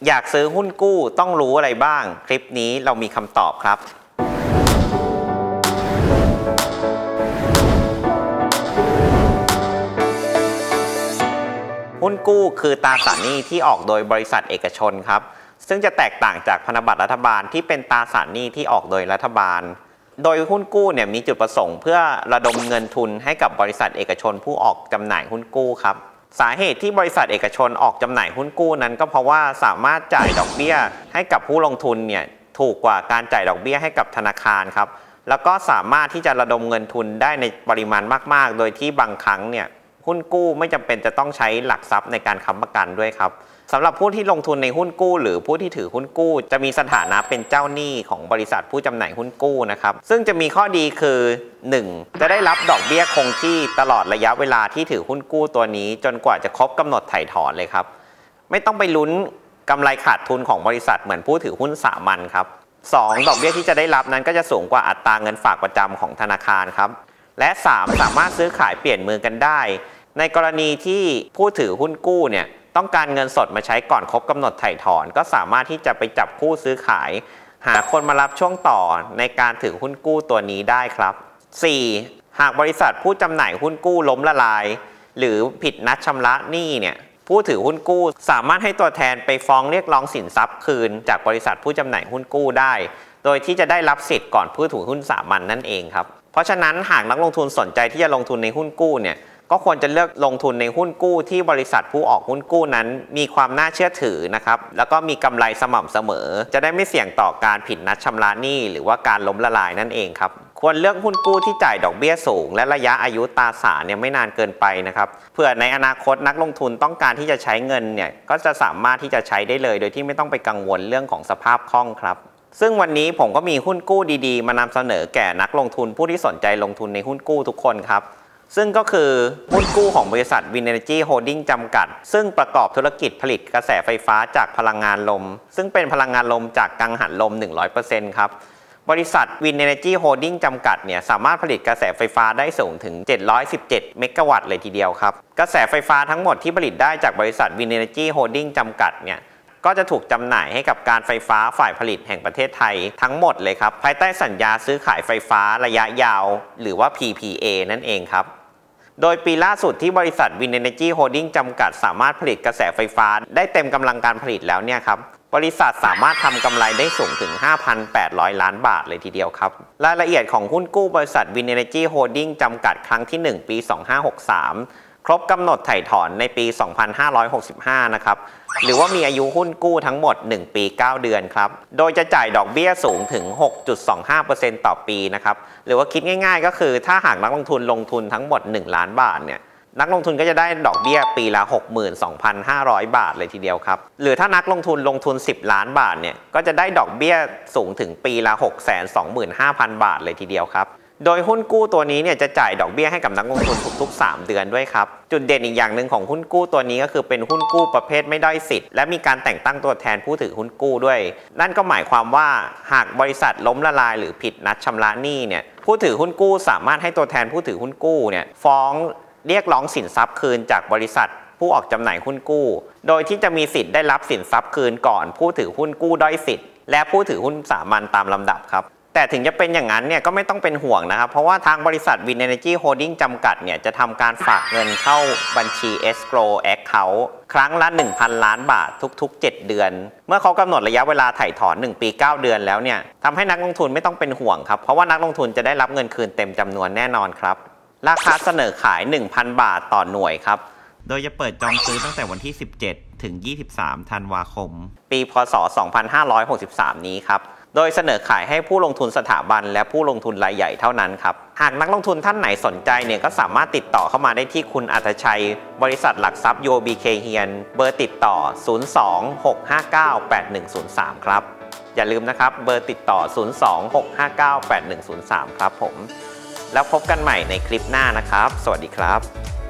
อยากซื้อหุ้นกู้ต้องรู้อะไรบ้างคลิปนี้เรามีคำตอบครับหุ้นกู้คือตราสารหนี้ที่ออกโดยบริษัทเอกชนครับซึ่งจะแตกต่างจากพันธบัตรรัฐบาลที่เป็นตราสารหนี้ที่ออกโดยรัฐบาลโดยหุ้นกู้เนี่ยมีจุดประสงค์เพื่อระดมเงินทุนให้กับบริษัทเอกชนผู้ออกจำหน่ายหุ้นกู้ครับสาเหตุที่บริษัทเอกชนออกจำหน่ายหุ้นกู้นั้นก็เพราะว่าสามารถจ่ายดอกเบี้ยให้กับผู้ลงทุนเนี่ยถูกกว่าการจ่ายดอกเบี้ยให้กับธนาคารครับแล้วก็สามารถที่จะระดมเงินทุนได้ในปริมาณมากๆโดยที่บางครั้งเนี่ยหุ้นกู้ไม่จำเป็นจะต้องใช้หลักทรัพย์ในการค้ำประกันด้วยครับสำหรับผู้ที่ลงทุนในหุ้นกู้หรือผู้ที่ถือหุ้นกู้จะมีสถานะเป็นเจ้าหนี้ของบริษัทผู้จำหน่ายหุ้นกู้นะครับซึ่งจะมีข้อดีคือ 1. จะได้รับดอกเบี้ยคงที่ตลอดระยะเวลาที่ถือหุ้นกู้ตัวนี้จนกว่าจะครบกำหนดไถ่ถอนเลยครับไม่ต้องไปลุ้นกำไรขาดทุนของบริษัทเหมือนผู้ถือหุ้นสามัญครับ 2. ดอกเบี้ยที่จะได้รับนั้นก็จะสูงกว่าอัตราเงินฝากประจำของธนาคารครับและ 3. สามารถซื้อขายเปลี่ยนมือกันได้ในกรณีที่ผู้ถือหุ้นกู้เนี่ยต้องการเงินสดมาใช้ก่อนครบกำหนดไถ่ถอนก็สามารถที่จะไปจับคู่ซื้อขายหาคนมารับช่วงต่อในการถือหุ้นกู้ตัวนี้ได้ครับ 4. หากบริษัทผู้จำหน่ายหุ้นกู้ล้มละลายหรือผิดนัดชำระหนี้เนี่ยผู้ถือหุ้นกู้สามารถให้ตัวแทนไปฟ้องเรียกร้องสินทรัพย์คืนจากบริษัทผู้จำหน่ายหุ้นกู้ได้โดยที่จะได้รับสิทธิ์ก่อนผู้ถือหุ้นสามัญ นั่นเองครับเพราะฉะนั้นหากนักลงทุนสนใจที่จะลงทุนในหุ้นกู้เนี่ยก็ควรจะเลือกลงทุนในหุ้นกู้ที่บริษัทผู้ออกหุ้นกู้นั้นมีความน่าเชื่อถือนะครับแล้วก็มีกำไรสม่ำเสมอจะได้ไม่เสี่ยงต่อการผิดนัดชำระหนี้หรือว่าการล้มละลายนั่นเองครับควรเลือกหุ้นกู้ที่จ่ายดอกเบี้ยสูงและระยะอายุตราสารเนี่ยไม่นานเกินไปนะครับเพื่อในอนาคตนักลงทุนต้องการที่จะใช้เงินเนี่ยก็จะสามารถที่จะใช้ได้เลยโดยที่ไม่ต้องไปกังวลเรื่องของสภาพคล่องครับซึ่งวันนี้ผมก็มีหุ้นกู้ดีๆมานำเสนอแก่นักลงทุนผู้ที่สนใจลงทุนในหุ้นกู้ทุกคนครับซึ่งก็คือหุ้นกู้ของบริษัท Wind Energy Holding จำกัดซึ่งประกอบธุรกิจผลิตกระแสไฟฟ้าจากพลังงานลมซึ่งเป็นพลังงานลมจากกังหันลม 100% ครับบริษัท Wind Energy Holding จำกัดเนี่ยสามารถผลิตกระแสไฟฟ้าได้สูงถึง717เมกะวัตต์เลยทีเดียวครับกระแสไฟฟ้าทั้งหมดที่ผลิตได้จากบริษัท Wind Energy Holding จำกัดเนี่ยก็จะถูกจำหน่ายให้กับการไฟฟ้าฝ่ายผลิตแห่งประเทศไทยทั้งหมดเลยครับภายใต้สัญญาซื้อขายไฟฟ้าระยะยาวหรือว่า PPA นั่นเองครับโดยปีล่าสุดที่บริษัท Wind Energy Holding จำกัดสามารถผลิตกระแสไฟฟ้าได้เต็มกำลังการผลิตแล้วเนี่ยครับบริษัทสามารถทำกำไรได้สูงถึง 5,800 ล้านบาทเลยทีเดียวครับรายละเอียดของหุ้นกู้บริษัท Wind Energy Holding จำกัดครั้งที่1ปี2563ครบกำหนดไถ่ถอนในปี2565นะครับหรือว่ามีอายุหุ้นกู้ทั้งหมด1ปี9เดือนครับโดยจะจ่ายดอกเบี้ยสูงถึง 6.25% ต่อปีนะครับหรือว่าคิดง่ายๆก็คือถ้าหากนักลงทุนลงทุนทั้งหมด1ล้านบาทเนี่ยนักลงทุนก็จะได้ดอกเบี้ยปีละ 62,500 บาทเลยทีเดียวครับหรือถ้านักลงทุน10ล้านบาทเนี่ยก็จะได้ดอกเบี้ยสูงถึงปีละ 625,000 บาทเลยทีเดียวครับโดยหุ้นกู้ตัวนี้เนี่ยจะจ่ายดอกเบี้ยให้กับนักลงทุนทุกๆ3เดือนด้วยครับจุดเด่นอีกอย่างหนึ่งของหุ้นกู้ตัวนี้ก็คือเป็นหุ้นกู้ประเภทไม่ด้อยสิทธิ์และมีการแต่งตั้งตัวแทนผู้ถือหุ้นกู้ด้วยนั่นก็หมายความว่าหากบริษัทล้มละลายหรือผิดนัดชำระหนี้เนี่ยผู้ถือหุ้นกู้สามารถให้ตัวแทนผู้ถือหุ้นกู้เนี่ยฟ้องเรียกร้องสินทรัพย์คืนจากบริษัทผู้ออกจำหน่ายหุ้นกู้โดยที่จะมีสิทธิ์ได้รับสินทรัพย์คืนก่อนผู้ถือหุ้นกู้ด้อยสิทธิ์และผู้ถือหุ้นสามัญตามลำดับครับแต่ถึงจะเป็นอย่างนั้นเนี่ยก็ไม่ต้องเป็นห่วงนะครับเพราะว่าทางบริษัท Wind Energy Holding จำกัดเนี่ยจะทำการฝากเงินเข้าบัญชี Escrow Account ครั้งละ 1,000 ล้านบาททุกๆ7เดือนเมื่อเขากำหนดระยะเวลาไถ่ถอน1ปี9เดือนแล้วเนี่ยทำให้นักลงทุนไม่ต้องเป็นห่วงครับเพราะว่านักลงทุนจะได้รับเงินคืนเต็มจำนวนแน่นอนครับราคาเสนอขาย 1,000 บาทต่อหน่วยครับโดยจะเปิดจองซื้อตั้งแต่วันที่17ถึง23ธันวาคมปีพ.ศ. 2563นี้ครับโดยเสนอขายให้ผู้ลงทุนสถาบันและผู้ลงทุนรายใหญ่เท่านั้นครับหากนักลงทุนท่านไหนสนใจเนี่ยก็สามารถติดต่อเข้ามาได้ที่คุณอัธชัยบริษัทหลักทรัพย์ UOB-Kay Hian เบอร์ติดต่อ026598103ครับอย่าลืมนะครับเบอร์ติดต่อ026598103ครับผมแล้วพบกันใหม่ในคลิปหน้านะครับสวัสดีครับ